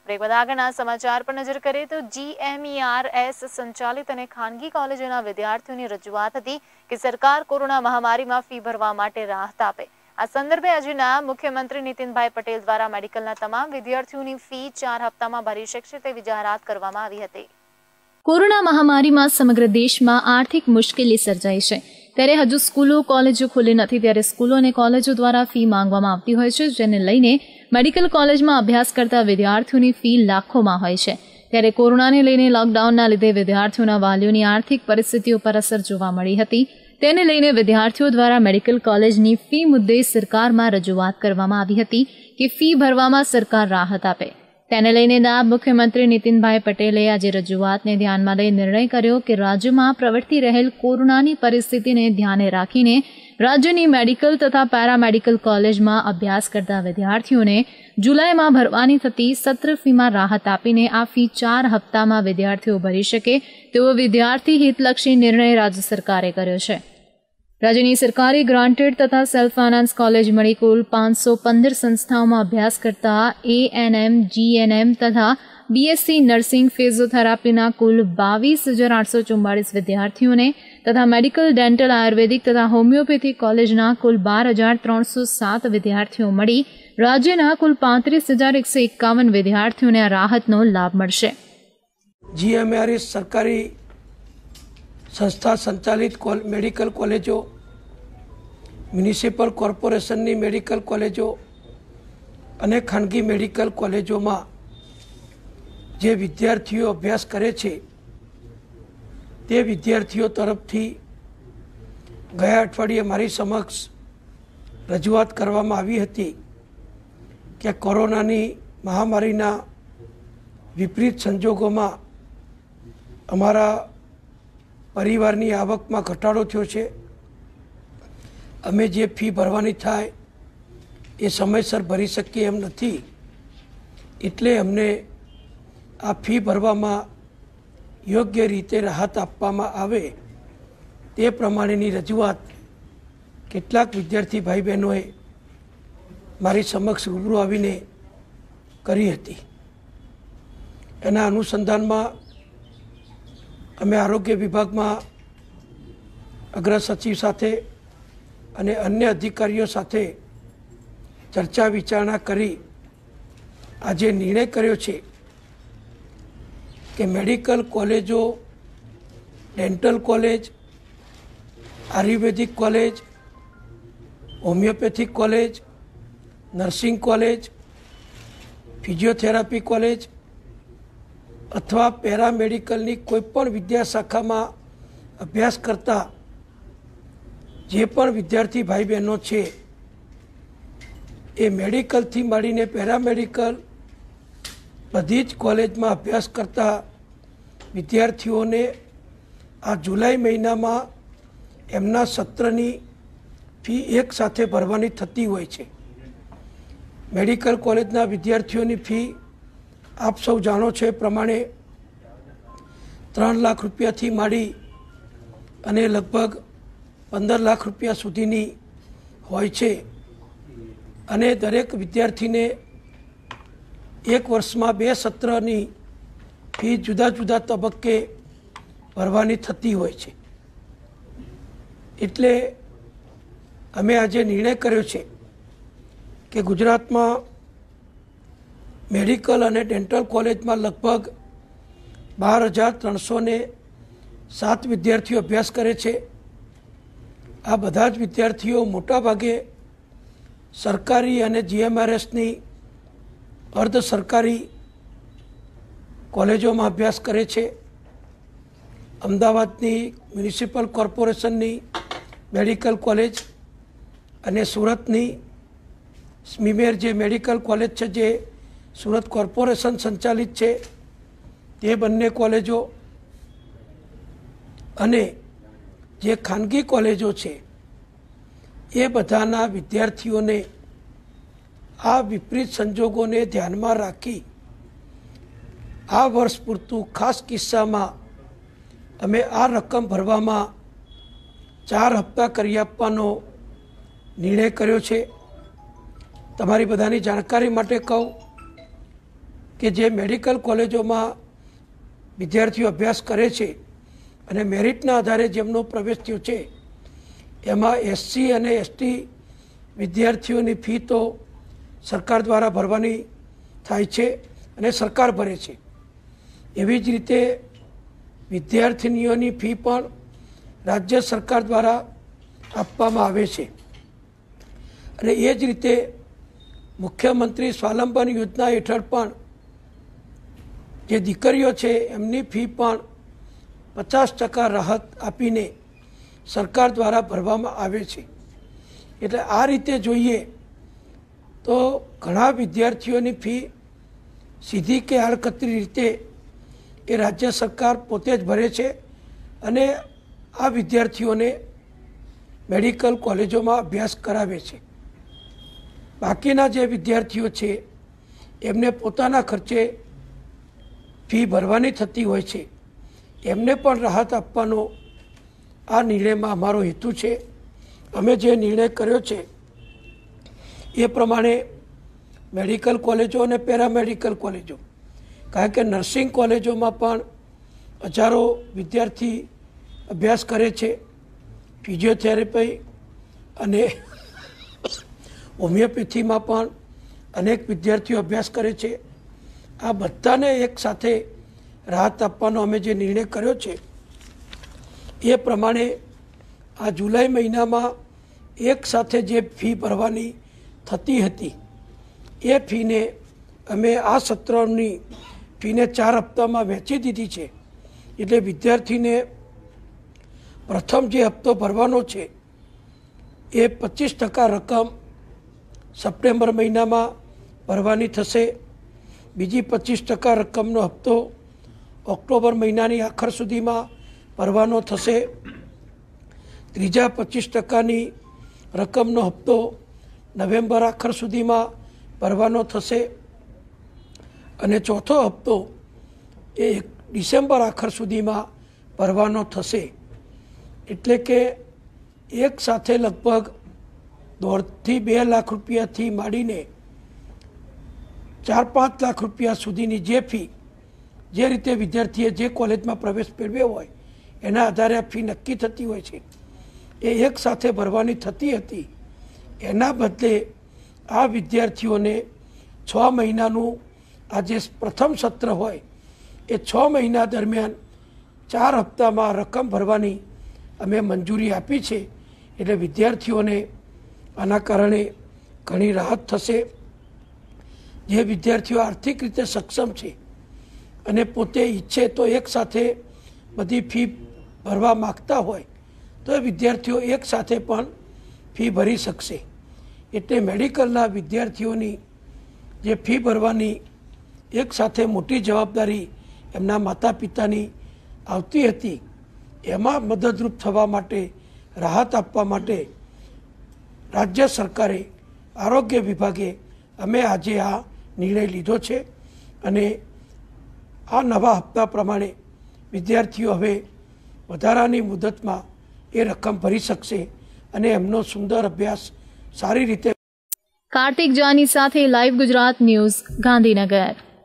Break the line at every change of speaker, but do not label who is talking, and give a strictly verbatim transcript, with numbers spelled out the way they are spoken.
Break બાદ આગળના સમાચાર પર નજર કરીએ તો જીએમઈઆરએસ સંચાલિત અને ખાનગી કોલેજોના વિદ્યાર્થીઓની રજૂઆત હતી કે સરકાર કોરોના મહામારીમાં ફી ભરવા માટે રાહત આપે। આ સંદર્ભે આજના મુખ્યમંત્રી નીતિનભાઈ પટેલ દ્વારા મેડિકલના તમામ વિદ્યાર્થીઓની ફી ચાર હપ્તામાં ભરી શકશે તેવી જાહેરાત કરવામાં આવી હતી।
કોરોના મહામારીમાં સમગ્ર દેશમાં આર્થિક મુશ્કેલી સર્જાઈ છે, ત્યારે હજુ સ્કૂલો કોલેજો ખુલ્લી નથી, ત્યારે સ્કૂલો અને કોલેજો દ્વારા ફી માંગવામાં આવતી હોય છે, જેને લઈને મેડિકલ કોલેજમાં અભ્યાસ કરતા વિદ્યાર્થીઓની ફી લાખોમાં હોય છે। ત્યારે કોરોનાને લઈને લોકડાઉનના લીધે વિદ્યાર્થીઓના વાલીઓની આર્થિક પરિસ્થિતિઓ પર અસર જોવા મળી હતી। તેને લઈને વિદ્યાર્થીઓ દ્વારા મેડિકલ કોલેજની ફી મુદ્દે સરકારમાં રજૂઆત કરવામાં આવી હતી કે ફી ભરવામાં સરકાર રાહત આપે। તેને લઈને નાયબ મુખ્યમંત્રી નીતિનભાઈ પટેલે આજે રજૂઆતને ધ્યાનમાં લઈ નિર્ણય કર્યો કે રાજ્યમાં પ્રવર્તી રહેલ કોરોનાની પરિસ્થિતિને ધ્યાને રાખીને રાજ્યની મેડિકલ તથા પેરામેડિકલ કોલેજમાં અભ્યાસ કરતા વિદ્યાર્થીઓને જુલાઈમાં ભરવાની થતી સત્ર ફીમાં રાહત આપીને આ ફી ચાર હપ્તામાં વિદ્યાર્થીઓ ભરી શકે તેવો વિદ્યાર્થી હિતલક્ષી નિર્ણય રાજ્ય સરકારે કર્યો છે। રાજ્યની સરકારી ગ્રાન્ટેડ તથા સેલ્ફ ફાઇનાન્સ કોલેજ મળી કુલ પાંચસો પંદર સંસ્થાઓમાં અભ્યાસ કરતા એએનએમ, જીએનએમ તથા બીએસસી નર્સિંગ ફિઝિયોથેરાપીના કુલ બાવીસ હજાર આઠસો ચુમ્માળીસ વિદ્યાર્થીઓને તથા મેડિકલ, ડેન્ટલ, આયુર્વેદિક તથા હોમિયોપેથી કોલેજના કુલ બાર હજાર ત્રણસો સાત વિદ્યાર્થીઓ મળી રાજ્યના કુલ પાંત્રીસ હજાર એકસો એકાવન વિદ્યાર્થીઓને આ રાહતનો લાભ મળશે।
જીએમઈઆરએસ સરકારી સંસ્થા સંચાલિત મેડિકલ કોલેજો, મ્યુનિસિપલ કોર્પોરેશનની મેડિકલ કોલેજો અને ખાનગી મેડિકલ કોલેજોમાં જે વિદ્યાર્થીઓ અભ્યાસ કરે છે તે વિદ્યાર્થીઓ તરફથી ગયા અઠવાડિયે મારી સમક્ષ રજૂઆત કરવામાં આવી હતી કે કોરોનાની મહામારીના વિપરીત સંજોગોમાં અમારા પરિવારની આવકમાં ઘટાડો થયો છે, અમે જે ફી ભરવાની થાય એ સમયસર ભરી શકીએ એમ નથી, એટલે અમને આ ફી ભરવામાં યોગ્ય રીતે રાહત આપવામાં આવે તે પ્રમાણેની રજૂઆત કેટલાક વિદ્યાર્થી ભાઈ બહેનોએ મારી સમક્ષ રૂબરૂ આવીને કરી હતી। એના અનુસંધાનમાં અમે આરોગ્ય વિભાગમાં અગ્ર સચિવ સાથે અને અન્ય અધિકારીઓ સાથે ચર્ચા વિચારણા કરી આજે નિર્ણય કર્યો છે કે મેડિકલ કોલેજો, dental college, ayurvedic college, homeopathic college, nursing college, physiotherapy college અથવા પેરામેડિકલની કોઈપણ વિદ્યાશાખામાં અભ્યાસ કરતા જે પણ વિદ્યાર્થી ભાઈ બહેનો છે એ મેડિકલથી માંડીને પેરામેડિકલ બધી જ કોલેજમાં અભ્યાસ કરતા વિદ્યાર્થીઓને આ જુલાઈ મહિનામાં એમના સત્રની ફી એક સાથે ભરવાની થતી હોય છે। મેડિકલ કોલેજના વિદ્યાર્થીઓની ફી આપ સૌ જાણો છો એ પ્રમાણે ત્રણ લાખ રૂપિયાથી માંડી અને લગભગ પંદર લાખ રૂપિયા સુધીની હોય છે અને દરેક વિદ્યાર્થીને એક વર્ષમાં બે સત્રની ફી જુદા જુદા તબક્કે ભરવાની થતી હોય છે। એટલે અમે આજે નિર્ણય કર્યો છે કે ગુજરાતમાં મેડિકલ અને ડેન્ટલ કોલેજમાં લગભગ બાર હજાર ત્રણસો ને સાત વિદ્યાર્થીઓ અભ્યાસ કરે છે। આ બધા જ વિદ્યાર્થીઓ મોટાભાગે સરકારી અને જીએમઈઆરએસની અર્ધ સરકારી કોલેજોમાં અભ્યાસ કરે છે। અમદાવાદની મ્યુનિસિપલ કોર્પોરેશનની મેડિકલ કોલેજ અને સુરતની સ્મીમેર જે મેડિકલ કોલેજ છે જે સુરત કોર્પોરેશન સંચાલિત છે તે બંને કોલેજો અને જે ખાનગી કોલેજો છે એ બધાના વિદ્યાર્થીઓને આ વિપરીત સંજોગોને ધ્યાનમાં રાખી આ વર્ષ પૂરતું ખાસ કિસ્સામાં અમે આ રકમ ભરવામાં ચાર હપ્તા કરી આપવાનો નિર્ણય કર્યો છે। તમારી બધાની જાણકારી માટે કહું કે જે મેડિકલ કોલેજોમાં વિદ્યાર્થીઓ અભ્યાસ કરે છે અને મેરિટના આધારે જેમનો પ્રવેશ થયો છે એમાં એસસી અને એસટી વિદ્યાર્થીઓની ફી તો સરકાર દ્વારા ભરવાની થાય છે અને સરકાર ભરે છે. એવી જ રીતે વિદ્યાર્થિનીઓની ફી પણ રાજ્ય સરકાર દ્વારા આપવામાં આવે છે. અને એ જ રીતે મુખ્યમંત્રી સ્વાવલંબન યોજના હેઠળ પણ જે દીકરીઓ છે એમની ફી પણ પચાસ ટકા રાહત આપીને સરકાર દ્વારા ભરવામાં આવે છે. એટલે આ રીતે જોઈએ તો ઘણા વિદ્યાર્થીઓની ફી સીધી કે આડકતરી રીતે એ રાજ્ય સરકાર પોતે જ ભરે છે અને આ વિદ્યાર્થીઓને મેડિકલ કોલેજોમાં અભ્યાસ કરાવે છે. બાકીના જે વિદ્યાર્થીઓ છે એમને પોતાના ખર્ચે ફી ભરવાની થતી હોય છે. એમને પણ રાહત આપવાનો આ નિર્ણયમાં અમારો હેતુ છે. અમે જે નિર્ણય કર્યો છે એ પ્રમાણે મેડિકલ કોલેજો અને પેરામેડિકલ કોલેજો, કારણ કે નર્સિંગ કોલેજોમાં પણ હજારો વિદ્યાર્થી અભ્યાસ કરે છે. ફિઝિયોથેરાપી અને હોમિયોપેથીમાં પણ અનેક વિદ્યાર્થીઓ અભ્યાસ કરે છે. આ બધાને એક સાથે રાહત આપવાનો અમે જે નિર્ણય કર્યો છે એ પ્રમાણે આ જુલાઈ મહિનામાં એક સાથે જે ફી ભરવાની થતી હતી એ ફીને અમે આ સત્રની ફીને ચાર હપ્તામાં વહેંચી દીધી છે. એટલે વિદ્યાર્થીને પ્રથમ જે હપ્તો ભરવાનો છે એ પચીસ ટકા રકમ સપ્ટેમ્બર મહિનામાં ભરવાની થશે. બીજી પચીસ ટકા રકમનો હપ્તો ઓક્ટોબર મહિનાની આખર સુધીમાં ભરવાનો થશે. ત્રીજા પચીસ ટકાની રકમનો હપ્તો નવેમ્બર આખર સુધીમાં ભરવાનો થશે અને ચોથો હપ્તો એ ડિસેમ્બર આખર સુધીમાં ભરવાનો થશે. એટલે કે એક સાથે લગભગ દોઢથી બે લાખ રૂપિયાથી માંડીને ચાર પાંચ લાખ રૂપિયા સુધીની જે ફી જે રીતે વિદ્યાર્થીએ જે કોલેજમાં પ્રવેશ મેળવ્યો હોય એના આધારે ફી નક્કી થતી હોય છે એ એક સાથે ભરવાની થતી હતી. એના બદલે આ વિદ્યાર્થીઓને છ મહિનાનું આ જે પ્રથમ સત્ર હોય એ છ મહિના દરમિયાન ચાર હપ્તામાં રકમ ભરવાની અમે મંજૂરી આપી છે. એટલે વિદ્યાર્થીઓને આના કારણે ઘણી રાહત થશે. જે વિદ્યાર્થીઓ આર્થિક રીતે સક્ષમ છે અને પોતે ઈચ્છે તો એક સાથે બધી ફી ભરવા માગતા હોય તો એ વિદ્યાર્થીઓ એક સાથે પણ ફી ભરી શકશે. એટલે મેડિકલના વિદ્યાર્થીઓની જે ફી ભરવાની એક સાથે મોટી જવાબદારી એમના માતા પિતાની આવતી હતી એમાં મદદરૂપ થવા માટે, રાહત આપવા માટે રાજ્ય સરકારે, આરોગ્ય વિભાગે અમે આજે આ નિર્ણય લીધો છે. અને આ નવા હપ્તા પ્રમાણે વિદ્યાર્થીઓ હવે વધારાની મુદતમાં એ રકમ ભરી શકશે અને એમનો સુંદર અભ્યાસ સારી રીતે.
કાર્તિક જાની સાથે લાઈવ ગુજરાત ન્યૂઝ, ગાંધીનગર.